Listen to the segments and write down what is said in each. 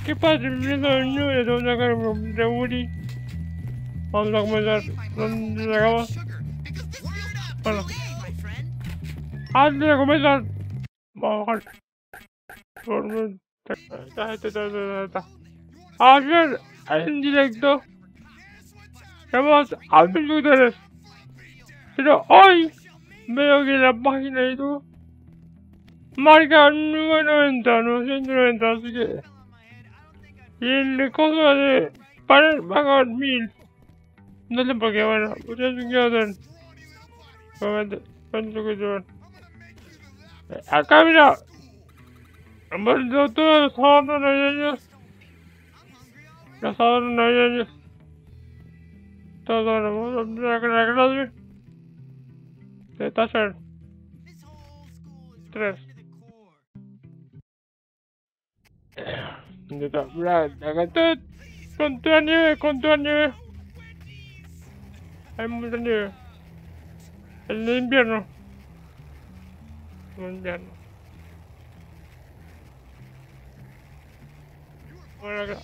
¿Qué pasa? Bienvenido al número de una cara de Woody. Vamos a comenzar donde llegamos. Bueno, antes de comenzar, vamos a bajar. Ayer en directo hemos a mis suscriptores, pero hoy veo que la página de YouTube marca 990, 990, así que y el costo de para pagar 1000. No sé por qué, bueno, ustedes se quedan con suscriptores. Acá mira, hemos visto todos los adornos navideños. Los adornos navideños. Todos los de la clase de taller 3. Acá está con toda nieve, con toda nieve. Hay mucha nieve. El de invierno. El invierno. Bueno, acá.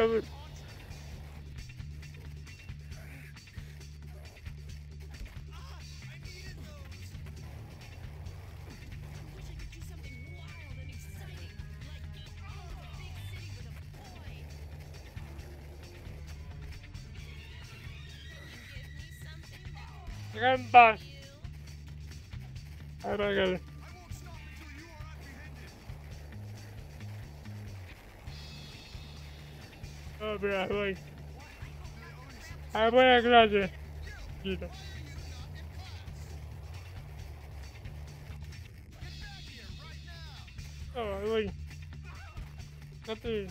Acá en paz. A ver, acá. No, espera, voy. A voy a clase. Quito. No, voy. No te...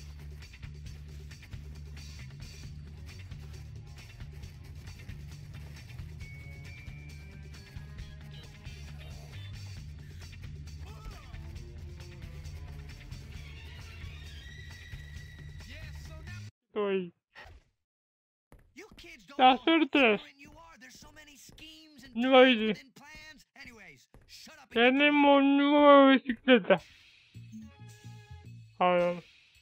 Voy. Taller 3. No dice. Tenemos nueva bicicleta. Ahora.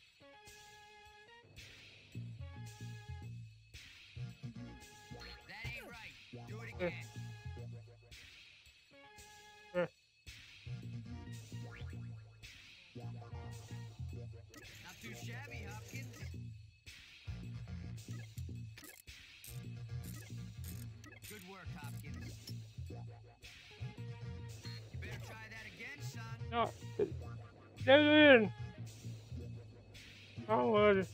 No, ya bien. Vamos a ver.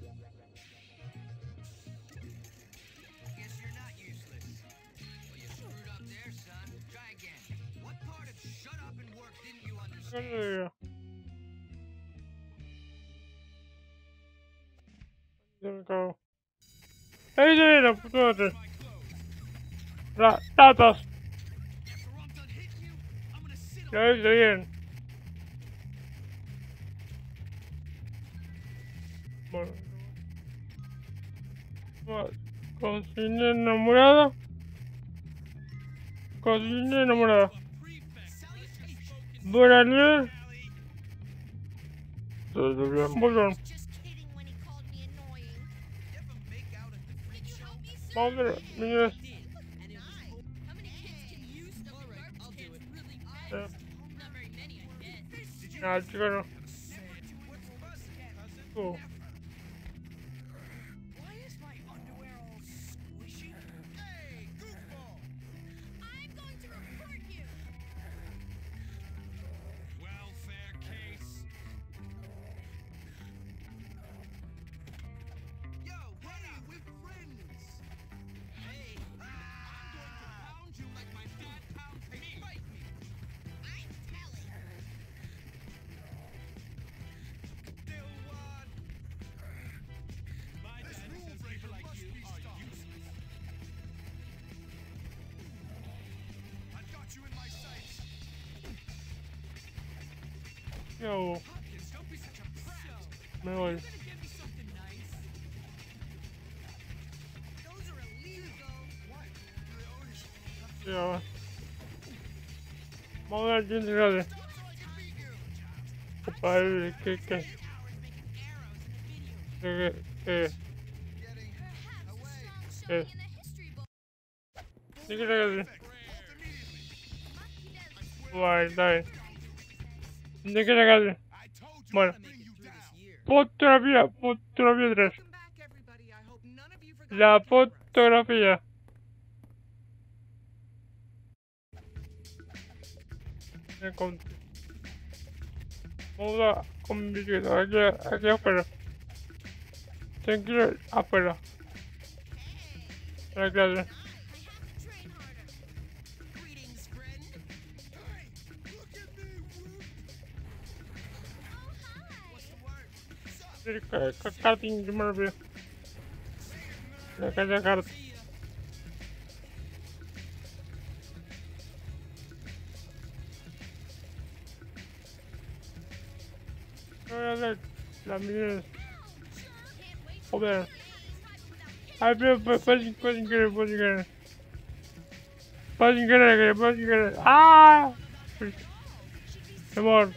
Ya me cago. ¡Ahí viene! ¡Puto! ¡Ratas! Ya hice bien. Bueno. Cocina enamorada. Cocina enamorada. Buenas noches. Vamos a ver, niños. Ah, chica, no. Yo. Me voy. Ya. Vamos a ver quién se gane. Compadre, ¿qué? Eh, eh, eh. ¿Qué quieres hacer? Bueno, está bien. ¿Qué quieres hacer? Bueno, fotografía 3. La fotografía. Con, vamos a con mi bicicleta aquí afuera. Tranquilo, afuera. La clase. Karting, yo me olvidé. La calle kart. Voy a hacer la mía. Joder. Ay, pero fue sin querer, fue sin querer. Fue sin querer, fue sin querer. ¡Ah! Mi amor.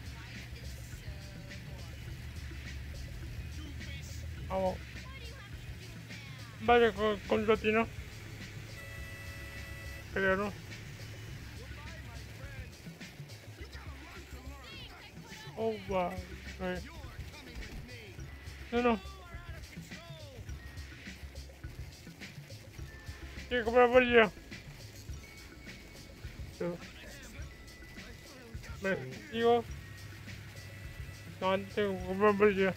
Vamos. Vaya con Latino. Creo, ¿no? Oh, wow. No, no. Tiene que comprar bolilla. Me digo. No, antes tengo que comprar bolilla.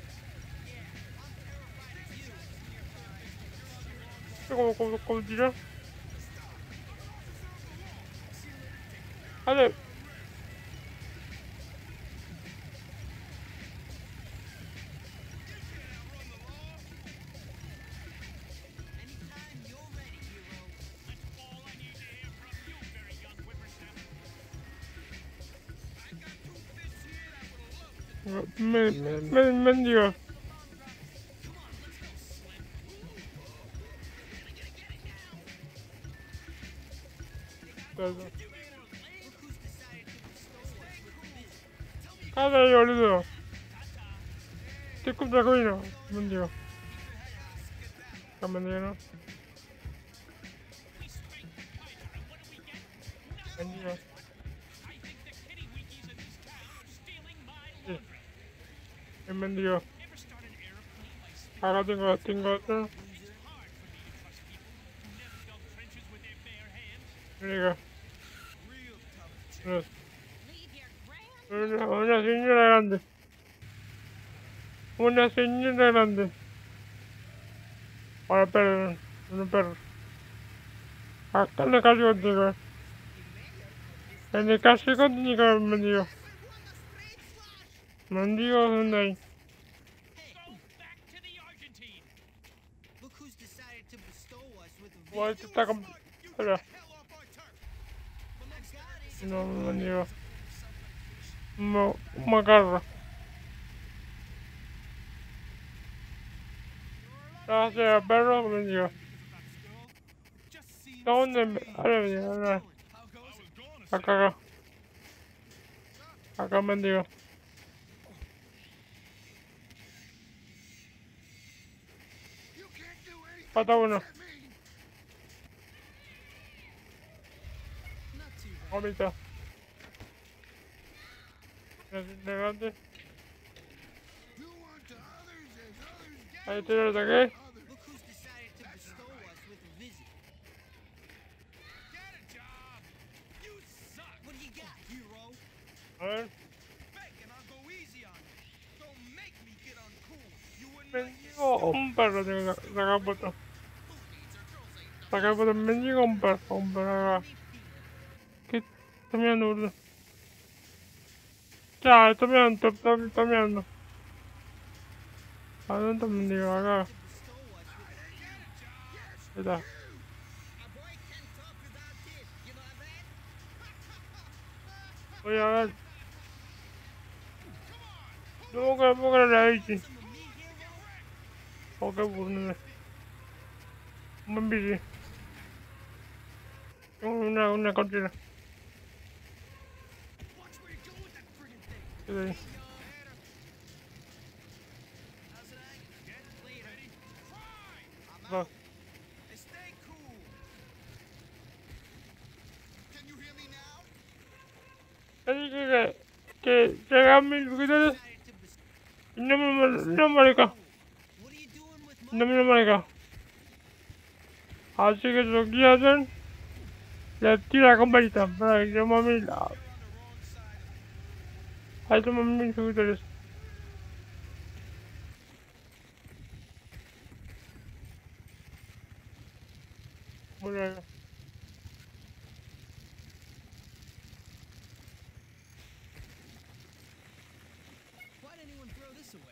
¿Cómo tirar? Vale. Mendigo. Cada boludo. Te compra coino. Mendigo. Mendigo, ¿no? Mendigo. Sí. El mendigo. Acá tengo otro. Mira. Una señora grande. Una señora grande. Para perro. Un perro. Acá en la calle contigo. En la calle contigo, mendigo. Mendigo, ¿dónde hay? Bueno, esto está con... Espera. No, mendigo. Me agarra. Gracias, perro, mendigo. ¿Dónde? Ahora, mendigo, ahora. Acá. Acá, mendigo. Falta uno. Vomita. Delante. Ahí te lo saqué. A ver. Mendigo un perro tengo que sacar foto. Sacar foto. Mendigo un perro. Un perro acá. ¿Qué? Está mirando, boludo. Ya, está mirando. Está mirando. ¿A dónde está mendigo? Acá. Ahí está. Voy a ver. No, que la bici. Ok, pues, un buen bici. Una cortina. fuck? Stay cool. Can you hear me now? Así que llegan mis suscriptores y no me marca. What are you doing with No me lo marca. Así que lo que hacen, le tira la campanita para que yo mami la... Ahí toman mis suscriptores. Muy bien. Why'd anyone throw this away?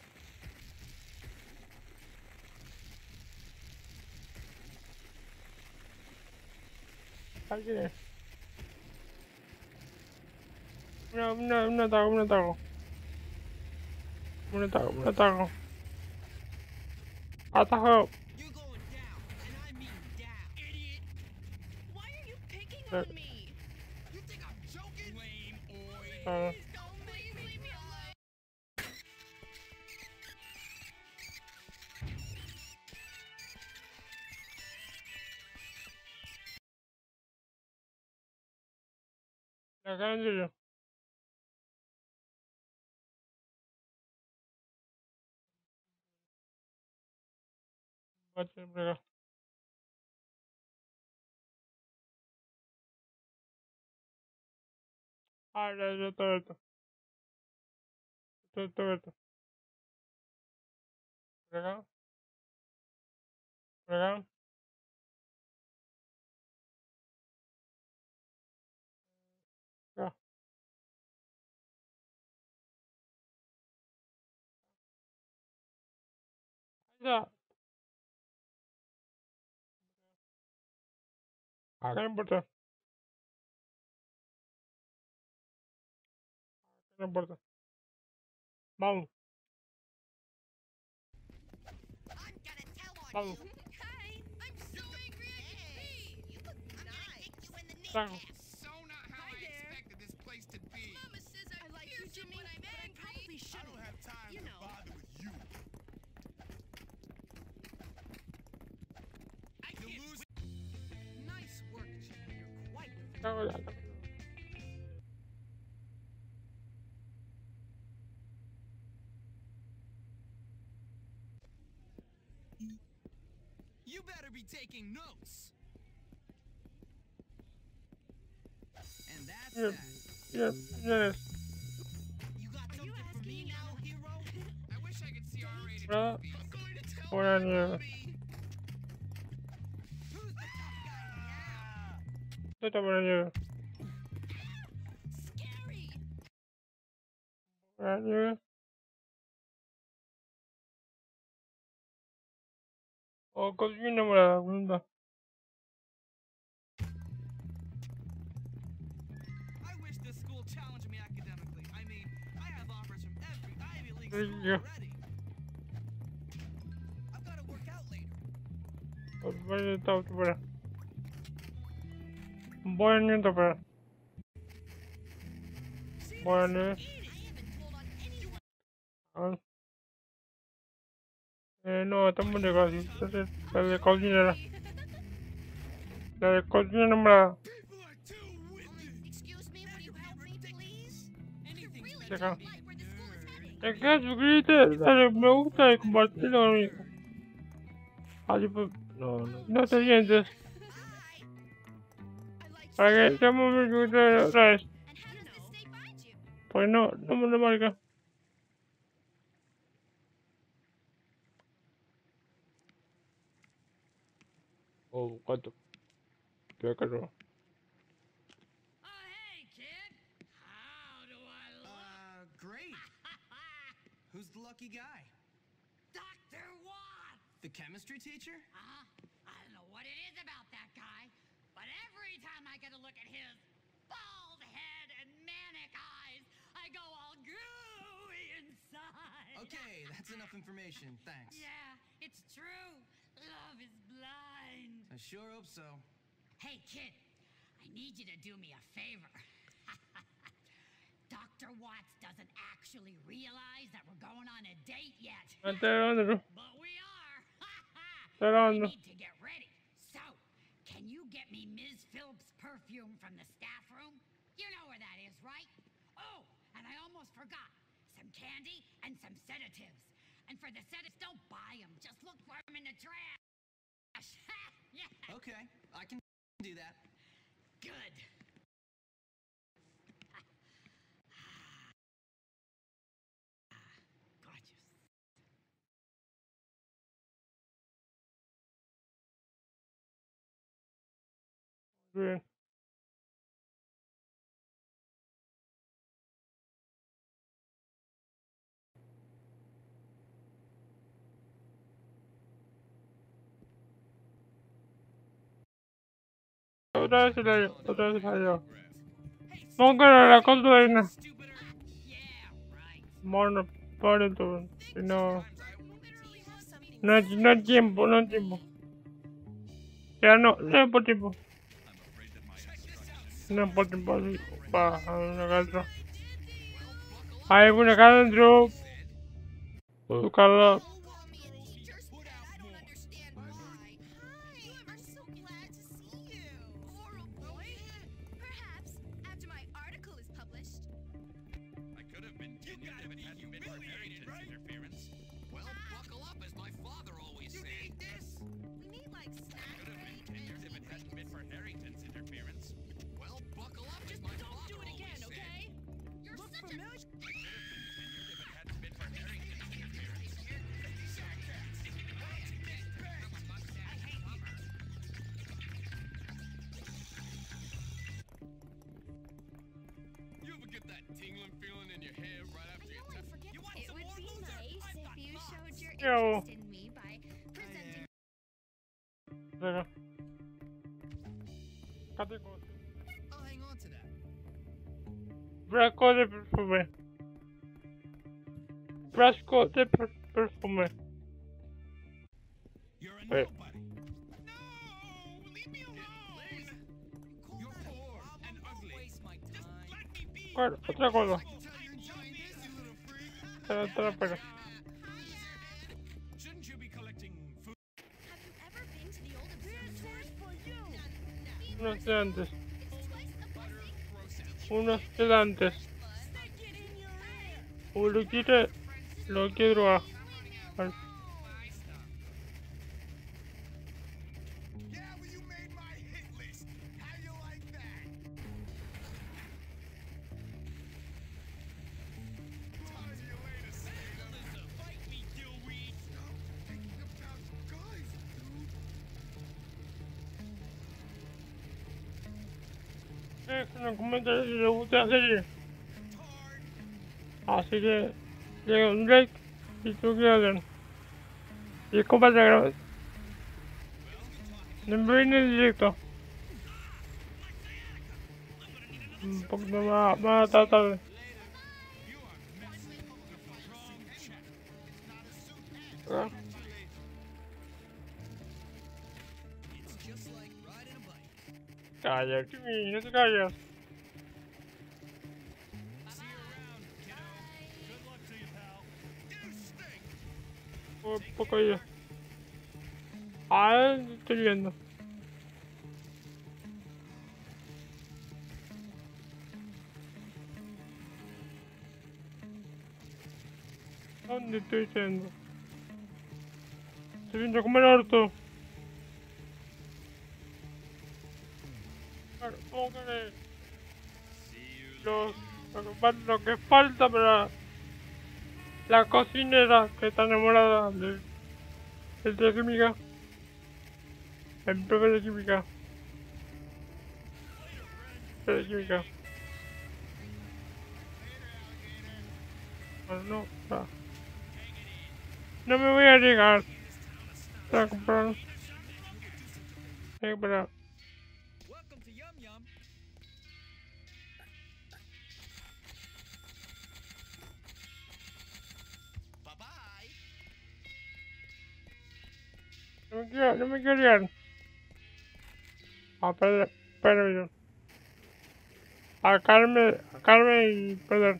Aquí es. Un ataco, un ataco. Un ataco, un ataco. Atajo. You're going down, and I mean down. Idiot! Why are you picking Uh, on me? You think I'm joking? Lame, oi. Please don't please leave me alone. La cara en serio. Bate por acá. Ah, ya, todo esto. Todo esto. Por acá. Por acá. Ya. Ya. Acá no importa. No importa. Vamos. I'm gonna tell on Vamos. you. Hey, I'm so angry I can see. You look nice. I'm gonna kick you in the Taco. kneecap. So not how Hi I there. expected this place to be. Mama says I like you, Jimmy, when I'm angry. I probably I shouldn't. don't have time You to know. bother with you. You lose. Nice work, Jimmy. You're quite the Taco ya. You better be taking notes. And that's Bien. that. Bien. Bien. You got Are you something for asking me me now, now? hero? I wish I could see R-rated Ah. movies. I'm going to tell Buena nieve. Bobby. Who's the tough guy now? Esto está buena nieve. Scary. Buena nieve. O cocina morada. Segunda. I wish this school challenged me academically. I mean, I have offers from every Ivy League There school you go. already. I've got to work out later. Buena está buena. Buena nieve está buena. Buena nieve. I haven't told on anyone. Ah. No, estamos de casi. Entonces, la de cocina era. La de cocina morada. People are too winded. Excuse me, will you help me, please? You Anything's really better don't than like where the school is heading. Es que suscríbete, dale me gusta y compartirlo conmigo. Así pues, no te sientes. Hi. I like Para you. que estemos mis suscriptores otra vez. And how does this state find you? Pues no me lo marca. Oh, cuánto. Creo que no. Oh, hey, kid. How do I look? Great. Who's the lucky guy? Dr. Watts! The chemistry teacher? I don't know what it is about that guy, but every time I get a look at his bald head and manic eyes, I go all gooey inside. Okay, that's enough information. Thanks. Yeah, it's true. Love is blind. I sure hope so. Hey, kid, I need you to do me a favor. Dr. Watts doesn't actually realize that we're going on a date yet. Antes de dónde no. But we are. I grabando. need to get ready. So, can you get me Ms. Phillips' perfume from the staff room? You know where that is, right? Oh, and I almost forgot. Some candy and some sedatives. And for the sedatives, don't buy them. Just look for them in the trash. Yeah, Okay, I can do that. good. Gorgeous. Bien. Otra vez se cayó, otra vez se cayó. Póngale la consola. Stupid Yeah, right. Mono, por tú. Si no, literally have something. no hay tiempo, no hay tiempo. Ya no hay por tiempo. No hay por tiempo así. Para una casa. Hay una casa dentro. Buscarla. I could have been tenured if it hadn't been for Harrington's interference. Well, buckle up, as my father always said. Could have been tenured if it hadn't been for Harrington's interference. Well, buckle up, as my father always said. You're such a... Could have been tenured if it hadn't been for Harrington's interference. You ever get that tingling feeling in your head right after you tap? You want It some would more, be loser? nice I've if got you lots. showed your Yo. interest in me by presenting. Venga. Cate con I'll hang on to that. frasco de perfume. Frasco de perfume. You're a Wait. nobody. No! Leave me alone! You're poor and ugly. Waste my Just time. let me be. ¿Cuál? Otra cosa. I can tell you're enjoying this, you little freak. Espera. Shouldn't you be collecting food? Have you ever been to the old observatory? Unos sedantes. It's twice the blessing. Unos sedantes. Lo quiero a... Yeah, well, you made my hit list. How you like that? Talk to you later, Santa. Fight me, Dillweed. Stop thinking about guys, dude. Que nos comenten si les gusta la serie. Tard. Así que llega un like si tú quieres. Y comparte la grabación. No me viene en directo. Un poquito más tarde. ¿Verdad? It's just like riding a bike. Calla, Jimmy, no te callas. See you around, kiddo. Good luck to you, pal. You stink. Un poco yo. Ah, estoy viendo. ¿Dónde estoy yendo? Estoy viendo como el orto. Claro, póngale lo que falta para la cocinera que está enamorada de química. El profe de química. De química. Bueno, no, o sea, no me voy a llegar a comprar. Hay que esperar. Welcome to Yum Yum. Bye-bye. No me quiero llegar. Espera. A Carmen y perder.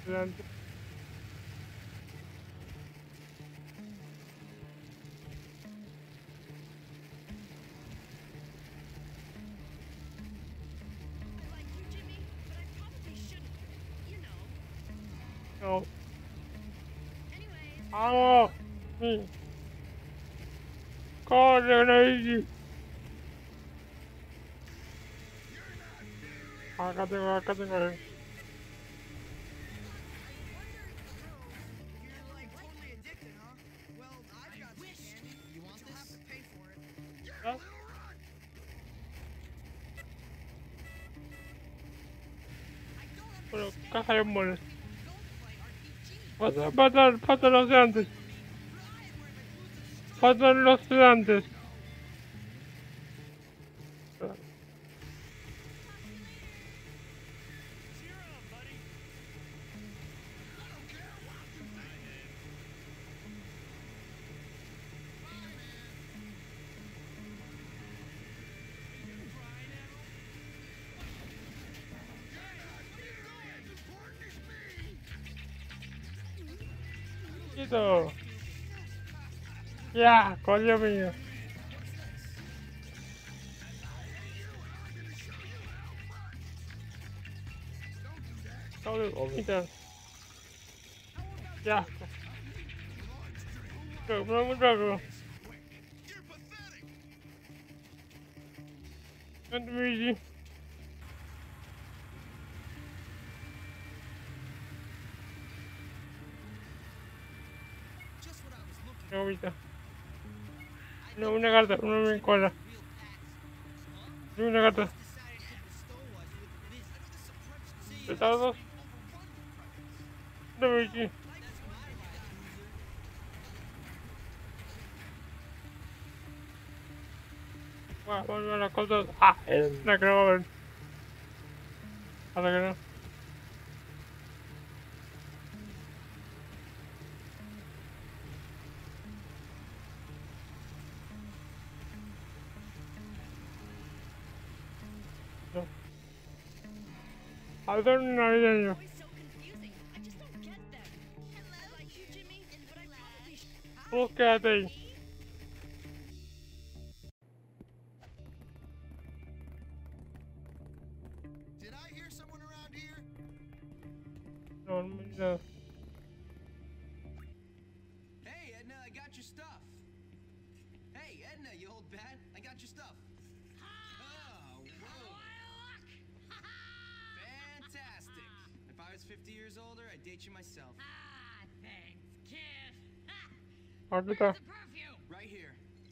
Adelante. I like you, Jimmy, but I probably shouldn't. You know. No. Anyways, ¡Vamos! Sí. ¡Corre, Gracie! Acá tengo. You're like totally addicted, huh? Well, I've got some candy. You want this? You'll have to pay for it. ¿Ah? Pero, caja de moles. Pasa los de antes. Pasan los de antes. Quito. Ya, coño mío. Todo vomita. Ya. No, no. Can't be easy. Just what I was looking No, vomita. for. No, una carta, una me cola. Real packs. No, una carta. Decided to bestow us with this. I know this approach ¿De todos? No, vomita. That's my right. Vamos a las cosas. Ah, la que no va a ver. Hasta que no. No. Adorno navideño. always so confusing. I just don't get them. Hello? I like you, Jimmy, but I probably should. Vos quédate ahí. Did I hear someone around here? No, no. Hey, Edna, I got your stuff. Hey, Edna, you old bat, I got your stuff. Oh, whoa. Fantastic. If I was 50 years older, I'd date you myself. Ah, thanks, kid. Ahorita. The perfume. Right here.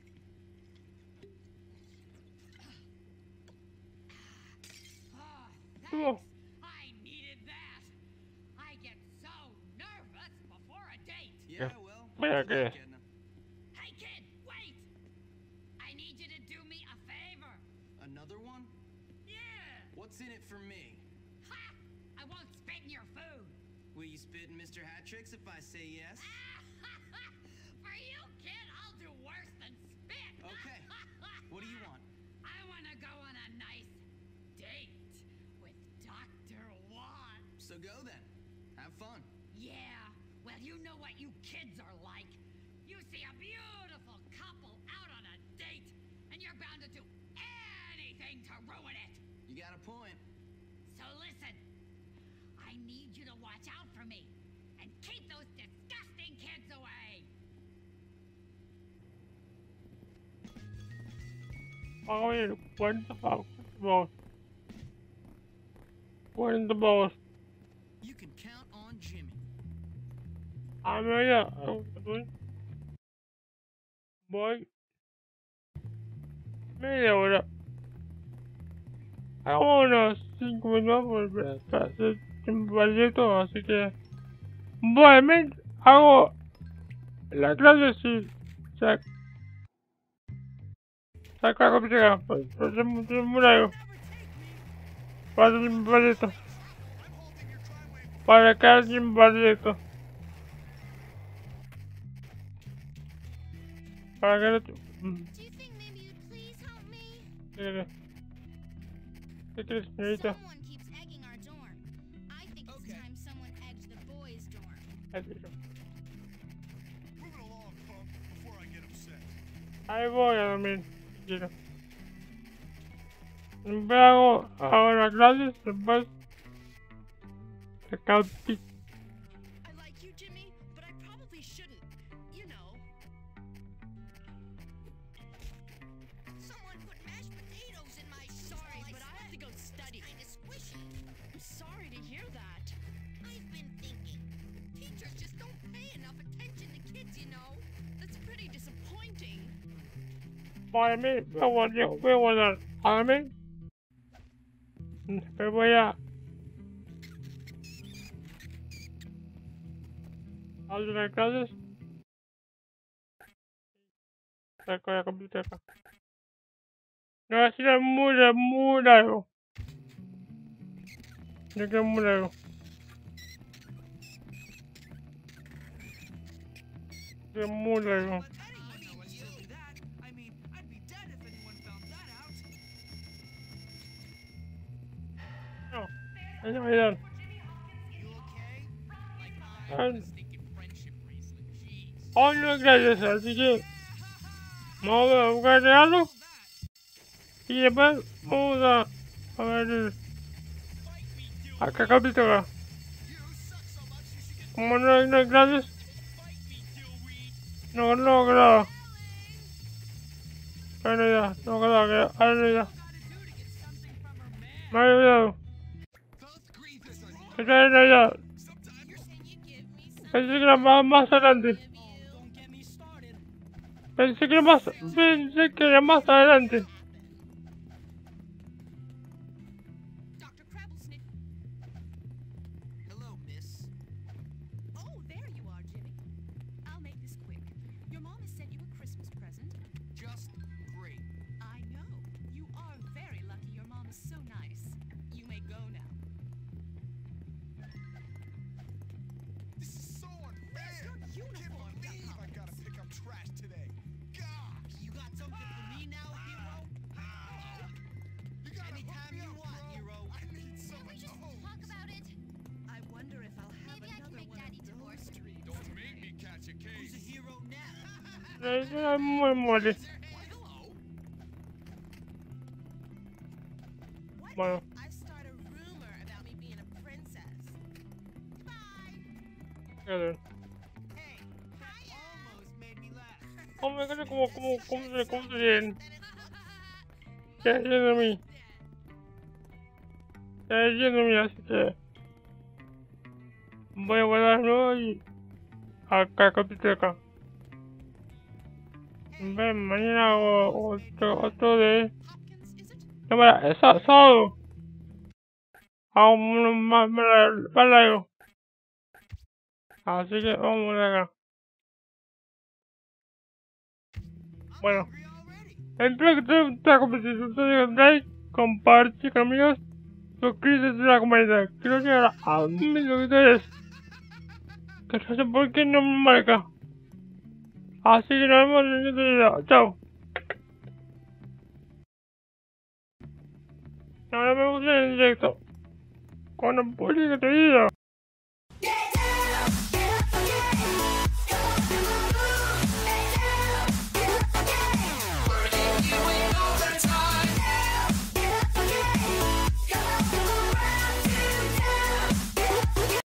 Oh, Tuvo. I needed that. I get so nervous before a date. Yeah, Yeah. well, Vaya good que- luck, Edna. Hey, kid, wait. I need you to do me a favor. Another one? Yeah. What's in it for me? Ha! I won't spit in your food. Will you spit in Mr. Hattricks if I say yes? For you, kid, I'll do worse than spit. Okay. What do you want? I want to go on a nice date with Dr. Watt. So go then. Have fun. Yeah, well, you know what you kids are like. You see a beautiful couple out on a date, and you're bound to do anything to ruin it. You got a point. So listen, I need you to watch out for me and keep those disgusting kids away. Vamos a ver. 40 balls. You can count on Jimmy. A media. Voy. Media hora. Hago unos 5 minutos para hacer un proyecto, así que. Bueno, hago la clase si saca la computadora. Pues es muy largo. Para hacer un proyecto. Para cada un proyecto. Para que no te... Do you think maybe you'd please help me? ¿Qué quieres, señorita? Someone keeps egging our dorm. I think it's Okay. time someone egged the Move it along, punk, before I get upset. Ahí voy a dormir. Tranquilo. Siempre hago ahora clases, después de camping. I like you, Jimmy, but I probably shouldn't. You know. Someone put mashed potatoes in my Sorry, but I have to go study. Kinda squishy. I'm sorry to hear that. I've been thinking. Teachers just don't pay enough attention to kids, you know. That's pretty disappointing. Para mí, voy a guardar. A mí, me voy a hacer las clases. Saco la computadora. No, así es muy largo. Yo creo muy largo. Es muy largo. But anyone knows it's really that. I mean, I'd be dead if anyone found that out. No, es Navidad. You okay? Like Ah. the stinking friendship bracelet. Jeez. Hoy no es gracias, así que vamos a buscar algo y después vamos a ver acá capítulo. Como no es gracias, no creo. Bueno, ya, no creo que ahora ya. Me ha olvidado. Both grievous on Que está en allá. sometimes. You're saying you give me some Pensé que era más adelante. of you. Don't get me started. Pensé que era más adelante. Dr. Crabblesnick. Hello, miss. Oh, there you are, Jimmy. I'll make this quick. Your mom has sent you a Christmas present. Just great. I know. You are very lucky your mom is so nice. You may go now. This is so unfair. Where's your I can't uniform, believe Duck I gotta pick up trash today. Gosh. You got something for me now, hero? You gotta hook Anytime me you up, want, bro. hero. I need some Can we of just those. talk about it? I wonder if I'll have Maybe I can another make one Daddy of divorce. those dreams. Don't make me catch a Who's a case. hero now? Es muy muere. Hello. What? Bueno, I start a rumor about me being a princess. qué Hey, that almost made me laugh. ¿Cómo me quedé cómo se ven? ¿Qué haciendo a mí? ¿Qué haciendo a mí? Así que voy a guardarlo y acá capítulo. Ven, mañana hago otro de Hopkins, is it? cámara, es sábado. Hago uno más largo. Así que vamos a acá. Bueno, Hungry already. espero que te guste la competición. Te like, comparte con amigos, suscríbete a la comunidad. Quiero llegar a 1000 seguidores. Que no sé por qué no me marca. Así que nos vemos en el siguiente video. Chao. Nos vemos en el directo. Con el público que te digo.